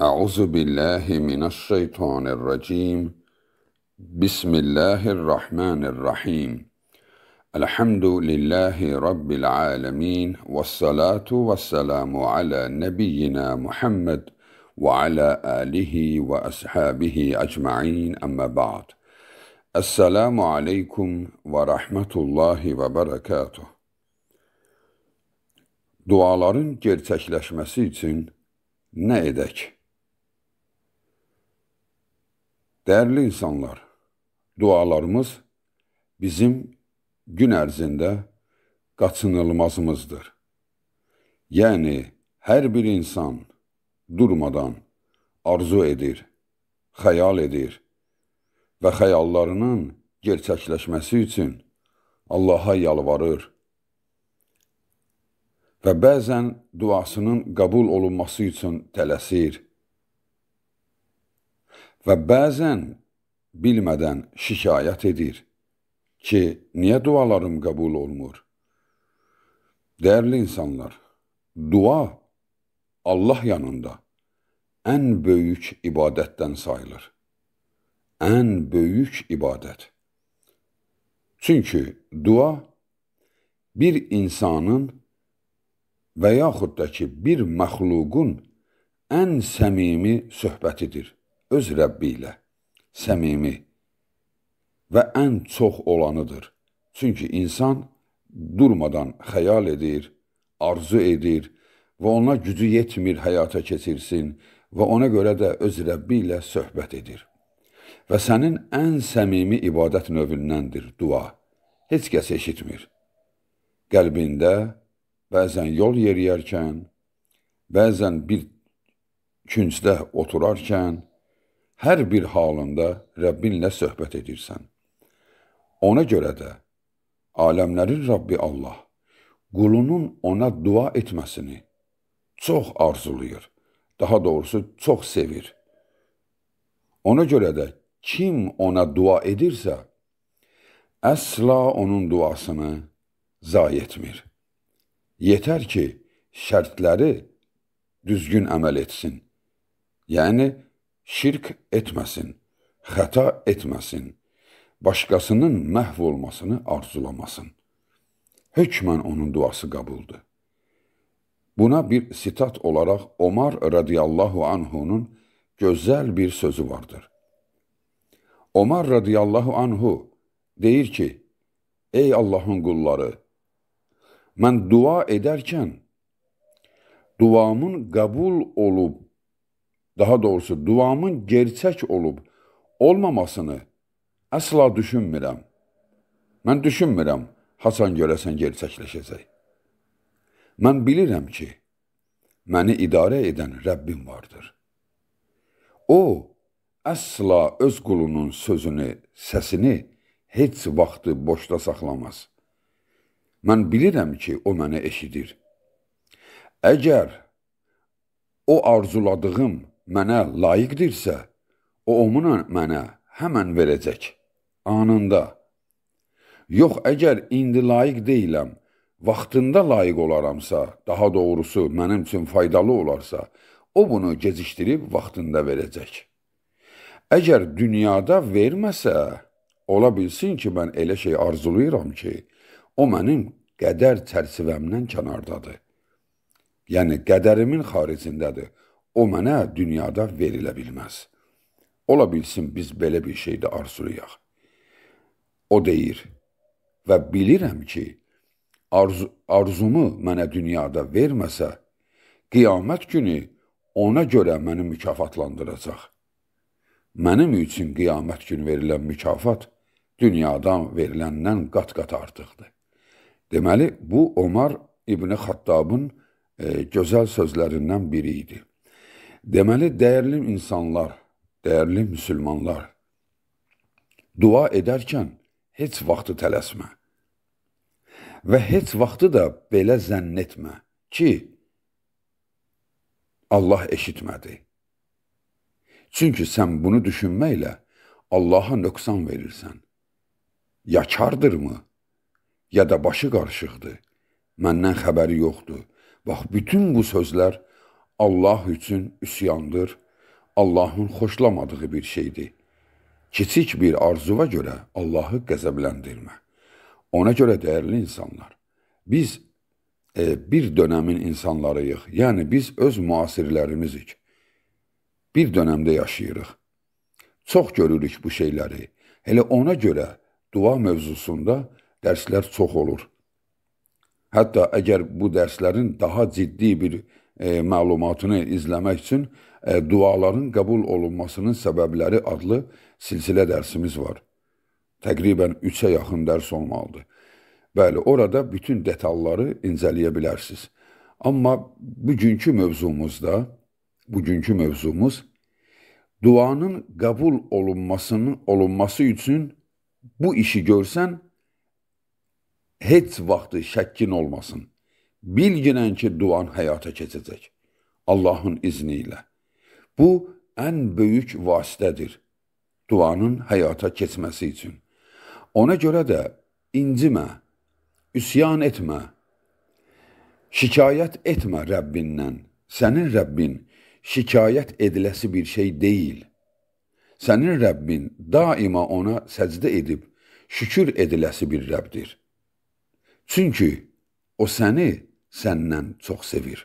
أعوذ بالله من الشيطان الرجيم بسم الله الرحمن الرحيم الحمد لله رب العالمين والصلاة والسلام على نبينا محمد وعلى آله وأصحابه أجمعين أما بعد السلام عليكم ورحمة الله وبركاته. Duaların gerçəkləşməsi üçün nə edək? Değerli insanlar, dualarımız bizim gün ərzində qaçınılmazımızdır. Yəni, hər bir insan durmadan arzu edir, xəyal edir və xəyallarının gerçəkləşməsi üçün Allaha yalvarır və bəzən duasının qəbul olunması üçün tələsir və bəzən bilmədən şikayət edir ki, niyə dualarım qəbul olmur? Değerli insanlar, dua Allah yanında ən böyük ibadətdən sayılır. Ən böyük ibadət. Çünki dua bir insanın və yaxud da ki, bir məxluqun ən səmimi söhbətidir. Öz Rəbbi ilə səmimi və ən çox olanıdır. Çünki insan durmadan xəyal edir, arzu edir və ona gücü yetmir həyata keçirsin və ona görə də öz Rəbbi ilə söhbət edir. Və sənin ən səmimi ibadət növündəndir dua. Heç kəs eşitmir. Qəlbində bəzən yol yeriyərkən, bəzən bir küncdə oturarkən, hər bir halında Rəbbinlə söhbət edirsən. Ona görə də aləmlərin Rabbi Allah qulunun ona dua etməsini çox arzulayır, daha doğrusu çox sevir. Ona görə də kim ona dua edirsə, əsla onun duasını zayi etmir. Yetər ki, şərtləri düzgün əməl etsin. Yəni, şirk etməsin, xəta etməsin, başqasının məhv olmasını arzulamasın. Hökmən onun duası qəbuldur. Buna bir sitat olaraq Omar radiyallahu anhunun gözəl bir sözü vardır. Omar radiyallahu anhu deyir ki, ey Allahın qulları, mən dua edərkən duamın qəbul olub, daha doğrusu duamın gerçək olub olmamasını əsla düşünmürəm. Mən düşünmürəm, haçan görəsən gerçəkləşəcək. Mən bilirəm ki, məni idarə edən Rəbbim vardır. O, əsla öz qulunun sözünü, səsini heç vaxtı boşda saxlamaz. Mən bilirəm ki, o məni eşidir. Əgər o arzuladığım mənə layiqdirsə, o onu mənə həmən verəcək, anında. Yox, əgər indi layiq deyiləm, vaxtında layiq olaramsa, daha doğrusu mənim üçün faydalı olarsa, o bunu gecikdirib vaxtında verəcək. Əgər dünyada verməsə, ola bilsin ki, mən elə şey arzulayıram ki, o mənim qədər çərçivəmdən kənardadır. Yəni, qədərimin xaricindədir. O mənə dünyada verilə bilməz. Ola bilsin, biz belə bir şeydə arzulayaq. O deyir və bilirəm ki, arzumu mənə dünyada verməsə, qiyamət günü ona görə məni mükafatlandıracaq. Mənim üçün qiyamət günü verilən mükafat dünyadan veriləndən qat-qat artıqdır. Deməli, bu Omar İbn Xattabın gözəl sözlərindən biri idi. Deməli, dəyərli insanlar, dəyərli müsülmanlar, dua edərkən heç vaxtı tələsmə və heç vaxtı da belə zənn etmə ki, Allah eşitmədi. Çünki sən bunu düşünməklə Allaha nöqsan verirsən. Ya kardırmı, ya da başı qarışıqdır, məndən xəbəri yoxdur. Bax, bütün bu sözlər Allah üçün üsyandır Allahın xoşlamadığı bir şeydir. Kiçik bir arzuva görə Allahı qəzəbləndirmə. Ona görə dəyərli insanlar, biz bir dönəmin insanlarıyıq. Yəni biz öz müasirlərimizik. Bir dönəmdə yaşayırıq. Çox görürük bu şeyləri. Elə ona görə dua mövzusunda dərslər çox olur. Hətta əgər bu dərslərin daha ciddi bir məlumatını izləmək üçün duaların qəbul olunmasının səbəbləri adlı silsilə dərsimiz var. Təqribən 3-ə yaxın dərs olmalıdır. Bəli, orada bütün detalları incələyə bilərsiniz. Amma bugünkü mövzumuz duanın qəbul olunması üçün bu işi görsən, heç vaxtı şəkkin olmasın. Bilginən ki, duan həyata keçəcək. Allahın izni ilə. Bu, ən böyük vasitədir duanın həyata keçməsi üçün. Ona görə də incimə, üsyan etmə, şikayət etmə Rəbbindən. Sənin Rəbbin şikayət ediləsi bir şey deyil. Sənin Rəbbin daima ona səcdə edib şükür ediləsi bir Rəbdir. Çünki o səni səndən çox sevir.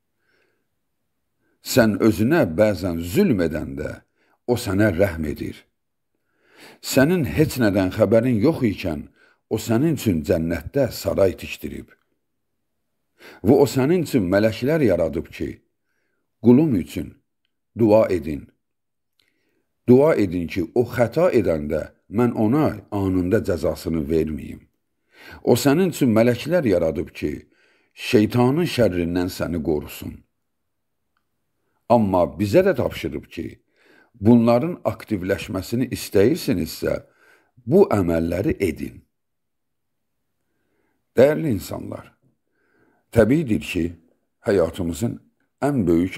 Sən özünə bəzən zülm edəndə o sənə rəhm edir. Sənin heç nədən xəbərin yox ikən o sənin üçün cənnətdə saray tikdirib. Və o sənin üçün mələklər yaradıb ki, qulum üçün dua edin. Dua edin ki, o xəta edəndə mən ona anında cəzasını verməyim. O sənin üçün mələklər yaradıb ki, şeytanın şərrindən səni qorusun. Amma bizə də tapşırıb ki, bunların aktivləşməsini istəyirsinizsə, bu əməlləri edin. Dəyərli insanlar, təbiidir ki, həyatımızın ən böyük,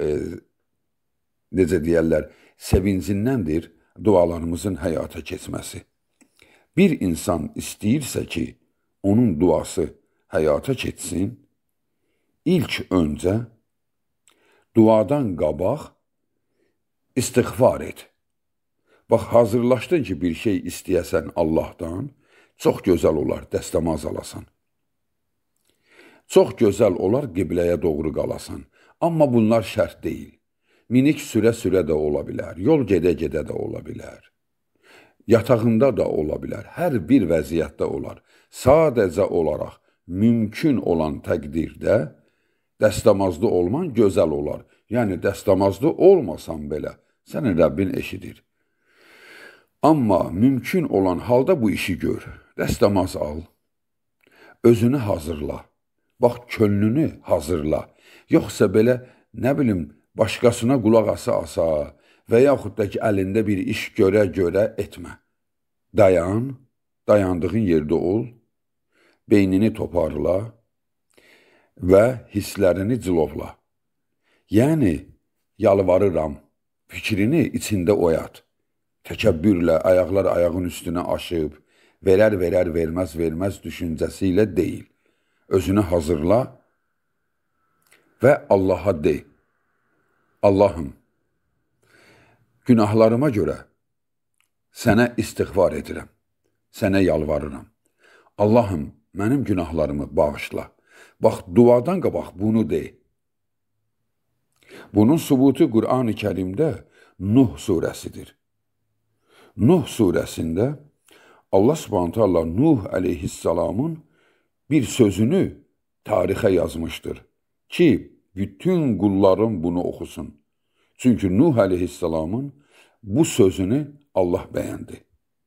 sevincindəndir dualarımızın həyata keçməsi. Bir insan istəyirsə ki, onun duası həyata keçsin, ilk öncə duadan qabaq istiğfar et. Bax, hazırlaşdın ki, bir şey istəyəsən Allahdan, çox gözəl olar, dəstəmaz alasan. Çox gözəl olar, qibləyə doğru qalasan. Amma bunlar şərt deyil. Minik sürə-sürə də ola bilər, yol gedə-gedə də ola bilər. Yatağında da ola bilər, hər bir vəziyyətdə olar. Sadəcə olaraq mümkün olan təqdirdə dəstəmazlı olman gözəl olar. Yəni, dəstəmazlı olmasan belə, sənin Rəbbin eşidir. Amma mümkün olan halda bu işi gör. Dəstəmaz al, özünü hazırla, bax, könlünü hazırla. Yoxsa belə, nə bilim, başqasına qulaq asa və yaxud da ki, əlində bir iş görə etmə. Dayan, dayandığın yerdə ol, beynini toparla və hisslərini cilovla. Yəni, yalvarıram, fikrini içində oyat. Təkəbbürlə, ayaqlar ayağın üstünə aşıb, verməz düşüncəsi ilə deyil. Özünü hazırla və Allaha de. Allahım, günahlarıma görə sənə istiğfar edirəm, sənə yalvarıram. Allahım, mənim günahlarımı bağışla. Bax, duadan qabaq bunu de. Bunun sübutu Qur'an-ı Kərimdə Nuh surəsidir. Nuh surəsində Allah Subhanahu taala Nuh əleyhissalamın bir sözünü tarixə yazmışdır ki, bütün qulların bunu oxusun. Çünki Nuh əleyhissalamın bu sözünü Allah bəyəndi.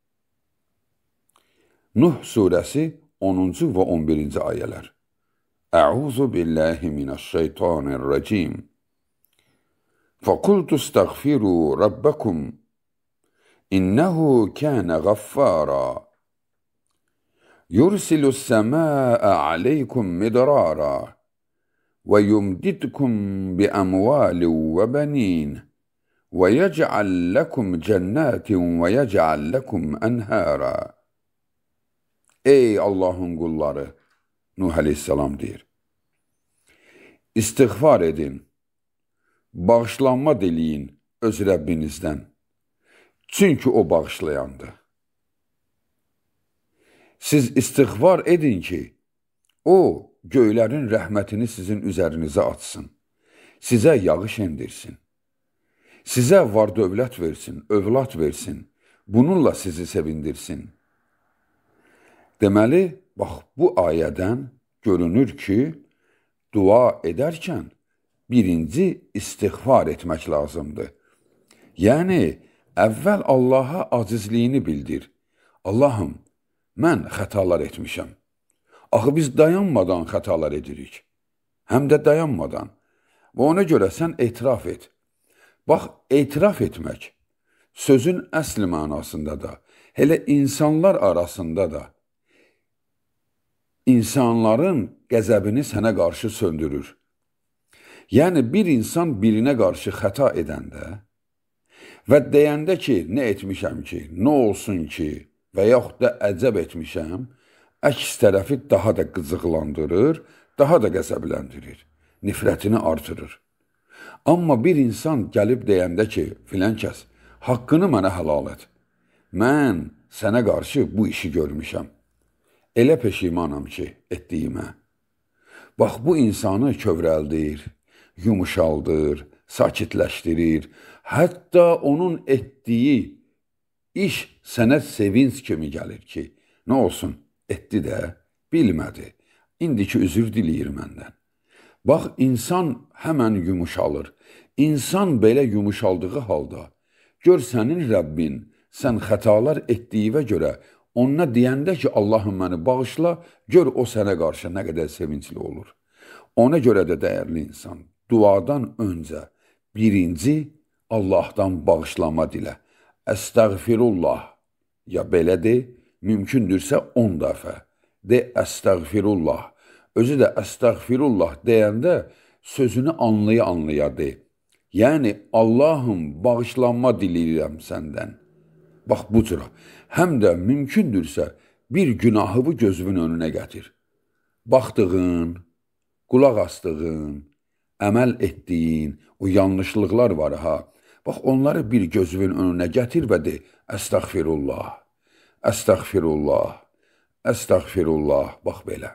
Nuh surəsi 10-cu və 11-ci ayələr. Əuzu billahi minəşşeytanirracim. فَقُلْتُ اسْتَغْفِرُوا رَبَّكُمْ إِنَّهُ كَانَ غَفَّارًا يُرْسِلُ السَّمَاءَ عَلَيْكُمْ مِدْرَارًا وَيُمْدِدْكُمْ بِأَمْوَالٍ وَبَنِينَ وَيَجْعَلْ لَكُمْ جَنَّاتٍ وَيَجْعَلْ لَكُمْ أَنْهَارًا. Ey Allah'ın qulları, Nuh aleyhisselam deyir. İstiğfar edin, bağışlanma dileyin öz Rəbbinizdən. Çünki o bağışlayandır. Siz istiğfar edin ki, o göylərin rəhmətini sizin üzərinizə atsın, sizə yağış endirsin, sizə var dövlət versin, övlad versin, bununla sizi sevindirsin. Deməli, bax, bu ayədən görünür ki, dua edərkən birinci istiğfar etmək lazımdır. Yəni, əvvəl Allaha acizliyini bildir. Allahım, mən xətalar etmişəm. Axı biz dayanmadan xətalar edirik. Həm də dayanmadan. Və ona görə sən etiraf et. Bax, etiraf etmək sözün əsl mənasında da, elə insanlar arasında da insanların qəzəbini sənə qarşı söndürür. Yəni, bir insan birinə qarşı xəta edəndə və deyəndə ki, nə etmişəm ki, nə olsun ki, və yaxud da əcəb etmişəm, əks tərəfi daha da qızıqlandırır, daha da qəzəbləndirir, nifrətini artırır. Amma bir insan gəlib deyəndə ki, filan kəs, haqqını mənə halal et, mən sənə qarşı bu işi görmüşəm, elə peşimanam ki, etdiyimə. Bax, bu insanı kövrəldir, yumuşaldır, sakitləşdirir, hətta onun etdiyi iş sənə sevinç kimi gəlir ki, nə olsun, etdi də, bilmədi, indiki üzür diləyir məndən. Bax, insan həmən yumuşalır. İnsan belə yumuşaldığı halda, gör sənin Rəbbin, sən xətalar etdiyivə görə, ona deyəndə ki, Allahım məni bağışla, gör o sənə qarşı nə qədər sevincli olur. Ona görə də dəyərli insan, duadan öncə birinci Allahdan bağışlama dilə. Əstəğfirullah, ya belə de, mümkündürsə 10 dəfə. De, əstəğfirullah. Özü də əstəğfirullah deyəndə sözünü anlaya de. Yəni, Allahım, bağışlanma diləyirəm səndən. Bax, bu cüra. Həm də mümkündürsə bir günahı gözünün önünə gətir. Baxdığın, qulaq astığın, əməl etdiyin, o yanlışlıqlar var ha. Bax, onları bir gözünün önünə gətir və de, əstəğfirullah, əstəğfirullah, əstəğfirullah, bax belə.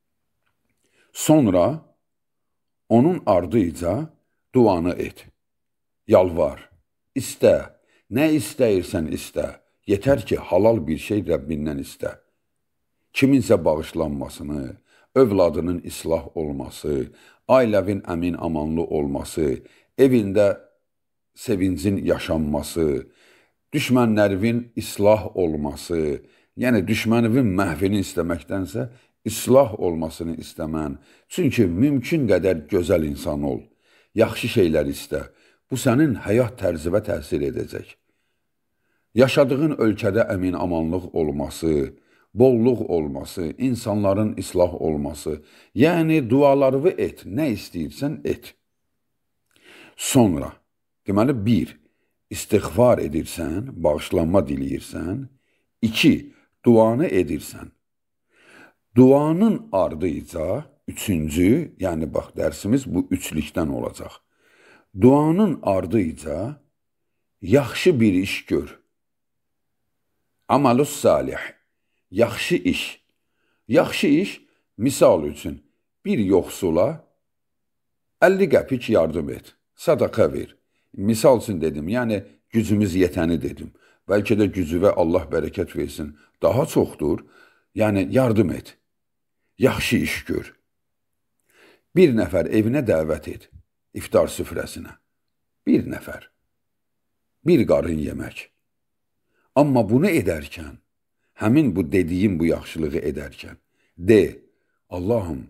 Sonra onun ardınca duanı et, yalvar, istə, nə istəyirsən istə, yetər ki, halal bir şey Rəbbindən istə. Kiminsə bağışlanmasını, övladının islah olması, ailəvin əmin amanlı olması, evində sevincin yaşanması, düşmənlərin islah olması, yəni düşmənin məhvini istəməkdənsə, islah olmasını istəmən. Çünki mümkün qədər gözəl insan ol, yaxşı şeylər istə. Bu sənin həyat tərzivə təsir edəcək. Yaşadığın ölkədə əmin amanlıq olması, bolluq olması, insanların islah olması, yəni dualarını et, nə istəyirsən et. Sonra, deməli, 1. İstiğfar edirsən, bağışlanma diləyirsən. 2. Duanı edirsən. Duanın ardınca, 3-cü, yəni bax, dərsimiz bu üçlükdən olacaq. Duanın ardınca yaxşı bir iş gör. Amalus salih, yaxşı iş. Yaxşı iş, misal üçün, bir yoxsula 50 qəpik yardım et, sadaka ver. Misal üçün dedim, yəni gücümüz yetəni dedim. Bəlkə də gücüvə Allah bərəkət versin, daha çoxdur, yəni yardım et. Yaxşı iş gör. Bir nəfər evinə dəvət et, iftar süfrəsinə. Bir nəfər. Bir qarın yemək. Amma bunu edərkən, həmin bu dediyim bu yaxşılığı edərkən, de, Allahım,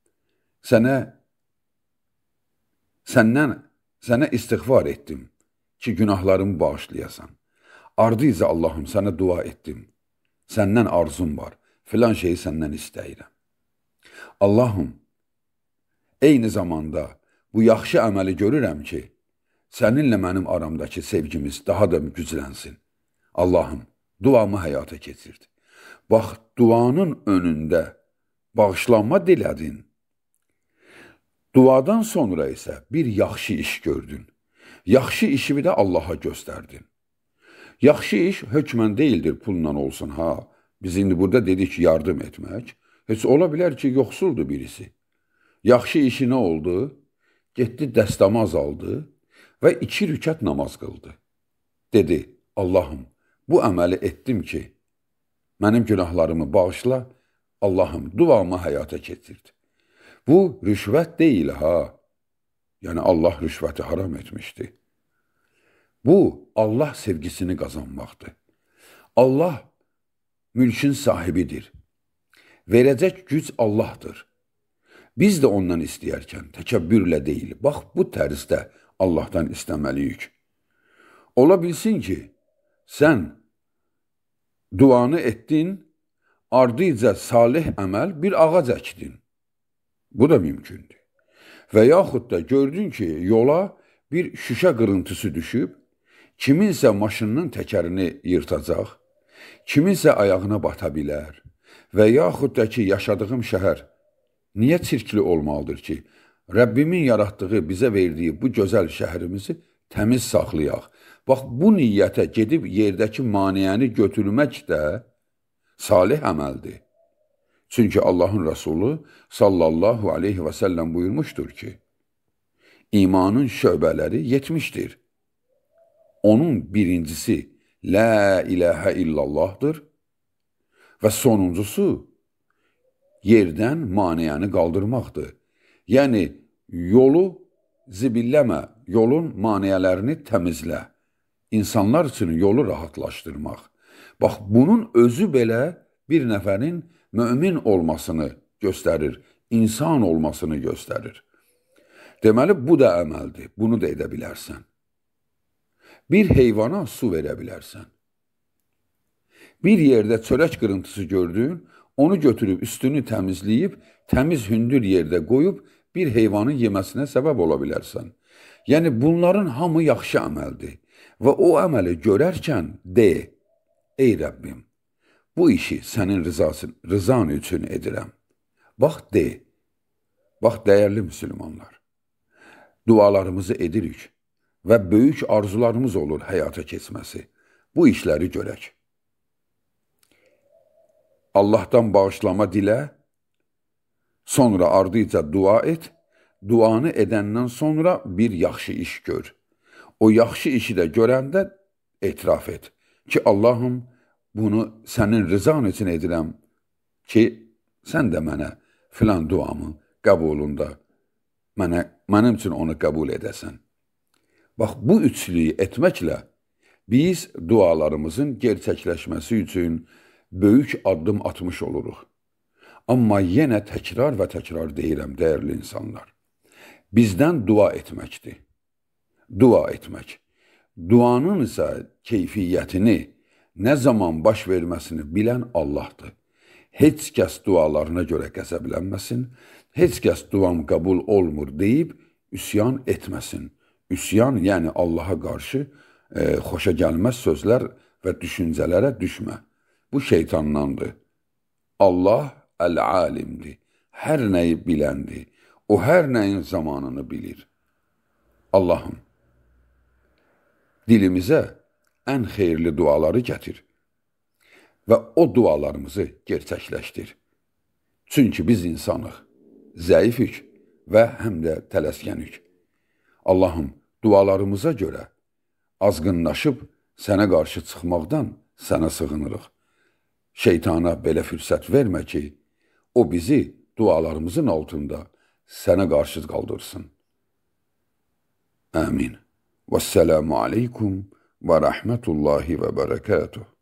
sənə istiğfar etdim ki, günahlarımı bağışlayasan. Ardınca Allahım, sənə dua etdim. Səndən arzum var, filan şeyi səndən istəyirəm. Allahım, eyni zamanda bu yaxşı əməli görürəm ki, səninlə mənim aramdakı sevgimiz daha da güclənsin. Allahım, duamı həyata keçirdi. Bax, duanın önündə bağışlanma dilədin. Duadan sonra isə bir yaxşı iş gördün. Yaxşı işimi də Allaha göstərdin. Yaxşı iş hökmən deyildir pulla olsun ha. Biz indi burada dedik ki, yardım etmək. Heç ola bilər ki, yoxsuldur birisi. Yaxşı işi nə oldu? Getdi dəstəmaz aldı və 2 rükət namaz qıldı. Dedi, Allahım, bu əməli etdim ki, mənim günahlarımı bağışla, Allahım, duamı həyata keçirdi. Bu, rüşvət deyil ha. Yəni, Allah rüşvəti haram etmişdi. Bu, Allah sevgisini qazanmaqdır. Allah mülkün sahibidir. Verəcək güc Allahdır. Biz də ondan istəyərkən təkəbbürlə deyil, bax, bu tərzdə Allahdan istəməliyik. Ola bilsin ki, sən duanı etdin, ardıca salih əməl bir ağac əkdin. Bu da mümkündür. Və yaxud da gördün ki, yola bir şüşə qırıntısı düşüb, kiminsə maşınının təkərini yırtacaq, kiminsə ayağına bata bilər və yaxud da ki, yaşadığım şəhər niyə çirkli olmalıdır ki, Rəbbimin yaratdığı, bizə verdiyi bu gözəl şəhərimizi təmiz saxlayaq. Bax, bu niyyətə gedib yerdəki maniyəni götürmək də salih əməldir. Çünki Allahın Rəsulü sallallahu aleyhi və səlləm buyurmuşdur ki, imanın şöbələri 70'dir. Onun birincisi La ilahə illallahdır və sonuncusu yerdən maniyəni qaldırmaqdır. Yəni, yolu zibilləmə, yolun maniyələrini təmizlə. İnsanlar üçün yolu rahatlaşdırmaq. Bax, bunun özü belə bir nəfərin mömin olmasını göstərir, insan olmasını göstərir. Deməli, bu da əməldir, bunu da edə bilərsən. Bir heyvana su verə bilərsən. Bir yerdə çörək qırıntısı gördün, onu götürüb üstünü təmizləyib, təmiz hündür yerdə qoyub, bir heyvanın yeməsinə səbəb ola bilərsən. Yəni, bunların hamı yaxşı əməldir və o əməli görərkən de, ey Rəbbim, bu işi sənin rızan üçün edirəm. Bax, de, bax, dəyərli müsəlmanlar, dualarımızı edirik və böyük arzularımız olur həyata keçməsi. Bu işləri görək. Allahdan bağışlama dilə, sonra ardıca dua et, duanı edəndən sonra bir yaxşı iş gör. O yaxşı işi də görəndə etiraf et ki, Allahım, bunu sənin rızan üçün edirəm ki, sən də mənə filan duamı qəbulunda mənim üçün onu qəbul edəsən. Bax, bu üçlüyü etməklə biz dualarımızın gerçəkləşməsi üçün böyük addım atmış oluruq. Amma yenə təkrar və təkrar deyirəm, dəyərli insanlar. Bizdən dua etməkdir. Dua etmək. Duanın isə keyfiyyətini, nə zaman baş verməsini bilən Allahdır. Heç kəs dualarına görə qəzəblənməsin, heç kəs duam qəbul olmur deyib üsyan etməsin. Üsyan, yəni Allaha qarşı xoşa gəlməz sözlər və düşüncələrə düşmə. Bu şeytandandır. Allah əl-alimdir. Hər nəyi biləndir. O hər nəyin zamanını bilir. Allahım, dilimizə ən xeyirli duaları gətir və o dualarımızı gerçəkləşdir. Çünki biz insanıq, zəifik və həm də tələskənik. Allahım, dualarımıza görə azğınlaşıb sənə qarşı çıxmaqdan sənə sığınırıq. Şeytana belə fürsət vermə ki, o bizi dualarımızın altında sənə qarşı qaldırsın. Amin. Vəssalamu aleykum və rəhmətullahi və bərəkatuhu.